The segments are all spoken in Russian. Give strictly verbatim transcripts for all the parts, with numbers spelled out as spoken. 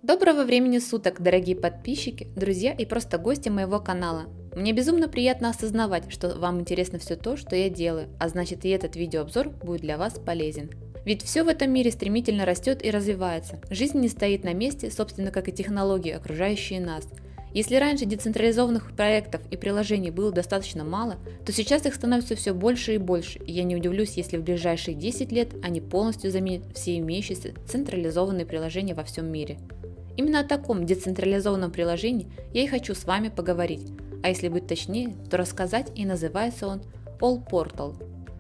Доброго времени суток, дорогие подписчики, друзья и просто гости моего канала. Мне безумно приятно осознавать, что вам интересно все то, что я делаю, а значит и этот видеообзор будет для вас полезен. Ведь все в этом мире стремительно растет и развивается. Жизнь не стоит на месте, собственно, как и технологии, окружающие нас. Если раньше децентрализованных проектов и приложений было достаточно мало, то сейчас их становится все больше и больше, и я не удивлюсь, если в ближайшие десять лет они полностью заменят все имеющиеся централизованные приложения во всем мире. Именно о таком децентрализованном приложении я и хочу с вами поговорить, а если быть точнее, то рассказать, и называется он AllPortal.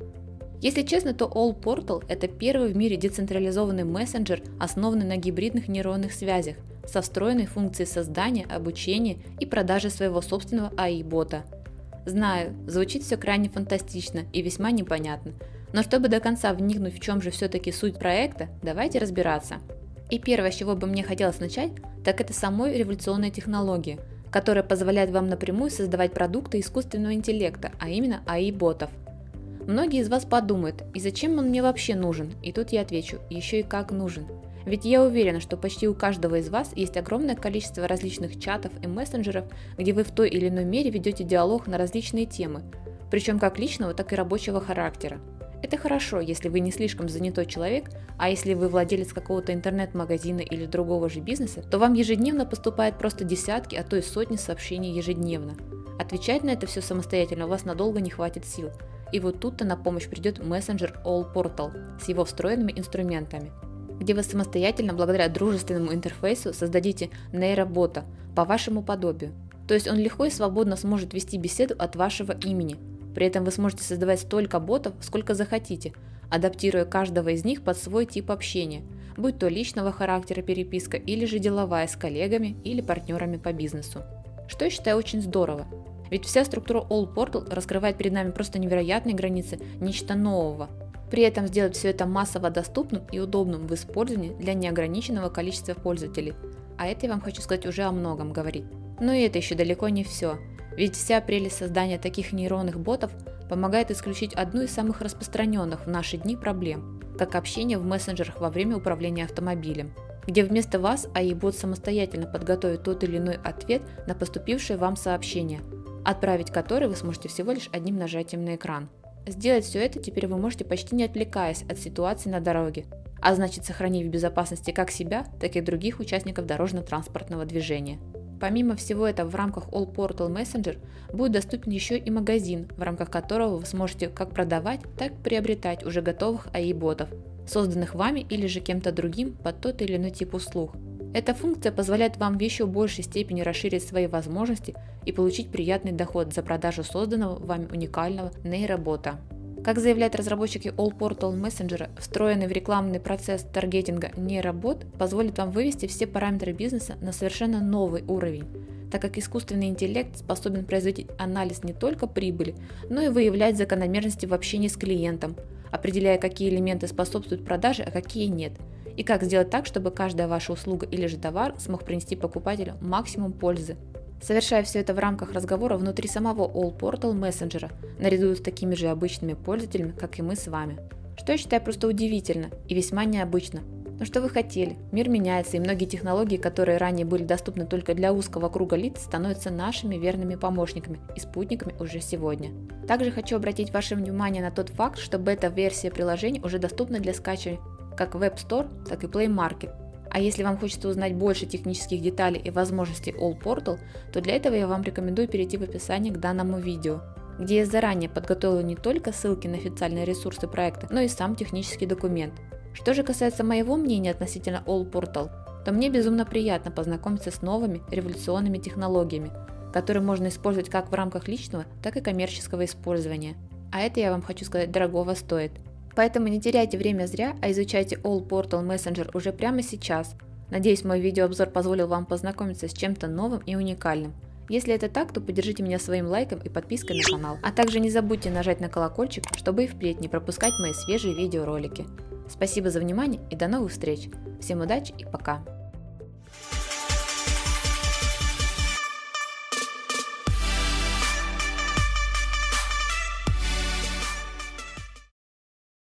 Если честно, то AllPortal – это первый в мире децентрализованный мессенджер, основанный на гибридных нейронных связях, со встроенной функцией создания, обучения и продажи своего собственного эй ай-бота. Знаю, звучит все крайне фантастично и весьма непонятно, но чтобы до конца вникнуть, в чем же все-таки суть проекта, давайте разбираться. И первое, с чего бы мне хотелось начать, так это самой революционной технологии, которая позволяет вам напрямую создавать продукты искусственного интеллекта, а именно эй ай-ботов. Многие из вас подумают, и зачем он мне вообще нужен? И тут я отвечу, еще и как нужен. Ведь я уверена, что почти у каждого из вас есть огромное количество различных чатов и мессенджеров, где вы в той или иной мере ведете диалог на различные темы, причем как личного, так и рабочего характера. Это хорошо, если вы не слишком занятой человек, а если вы владелец какого-то интернет-магазина или другого же бизнеса, то вам ежедневно поступает просто десятки, а то и сотни сообщений ежедневно. Отвечать на это все самостоятельно у вас надолго не хватит сил. И вот тут-то на помощь придет мессенджер AllPortal с его встроенными инструментами, где вы самостоятельно, благодаря дружественному интерфейсу, создадите нейробота по вашему подобию. То есть он легко и свободно сможет вести беседу от вашего имени. При этом вы сможете создавать столько ботов, сколько захотите, адаптируя каждого из них под свой тип общения, будь то личного характера переписка или же деловая с коллегами или партнерами по бизнесу. Что я считаю очень здорово. Ведь вся структура AllPortal раскрывает перед нами просто невероятные границы нечто нового. При этом сделать все это массово доступным и удобным в использовании для неограниченного количества пользователей. А это я вам хочу сказать уже о многом говорить. Но и это еще далеко не все. Ведь вся прелесть создания таких нейронных ботов помогает исключить одну из самых распространенных в наши дни проблем, как общение в мессенджерах во время управления автомобилем, где вместо вас эй ай-бот самостоятельно подготовит тот или иной ответ на поступившее вам сообщение, отправить который вы сможете всего лишь одним нажатием на экран. Сделать все это теперь вы можете почти не отвлекаясь от ситуации на дороге, а значит сохранив в безопасности как себя, так и других участников дорожно-транспортного движения. Помимо всего этого, в рамках AllPortal Messenger будет доступен еще и магазин, в рамках которого вы сможете как продавать, так и приобретать уже готовых эй ай-ботов, созданных вами или же кем-то другим под тот или иной тип услуг. Эта функция позволяет вам в еще большей степени расширить свои возможности и получить приятный доход за продажу созданного вами уникального нейробота. Как заявляют разработчики AllPortal Messenger, встроенный в рекламный процесс таргетинга нейробот позволит вам вывести все параметры бизнеса на совершенно новый уровень, так как искусственный интеллект способен производить анализ не только прибыли, но и выявлять закономерности в общении с клиентом, определяя, какие элементы способствуют продаже, а какие нет, и как сделать так, чтобы каждая ваша услуга или же товар смог принести покупателю максимум пользы. Совершая все это в рамках разговора внутри самого AllPortal Messenger, наряду с такими же обычными пользователями, как и мы с вами. Что я считаю просто удивительно и весьма необычно. Но что вы хотели? Мир меняется, и многие технологии, которые ранее были доступны только для узкого круга лиц, становятся нашими верными помощниками и спутниками уже сегодня. Также хочу обратить ваше внимание на тот факт, что бета-версия приложения уже доступна для скачивания как в App Store, так и Play Market. А если вам хочется узнать больше технических деталей и возможностей AllPortal, то для этого я вам рекомендую перейти в описание к данному видео, где я заранее подготовила не только ссылки на официальные ресурсы проекта, но и сам технический документ. Что же касается моего мнения относительно AllPortal, то мне безумно приятно познакомиться с новыми революционными технологиями, которые можно использовать как в рамках личного, так и коммерческого использования. А это, я вам хочу сказать, дорогого стоит. Поэтому не теряйте время зря, а изучайте AllPortal Messenger уже прямо сейчас. Надеюсь, мой видеообзор позволил вам познакомиться с чем-то новым и уникальным. Если это так, то поддержите меня своим лайком и подпиской на канал. А также не забудьте нажать на колокольчик, чтобы и впредь не пропускать мои свежие видеоролики. Спасибо за внимание и до новых встреч. Всем удачи и пока!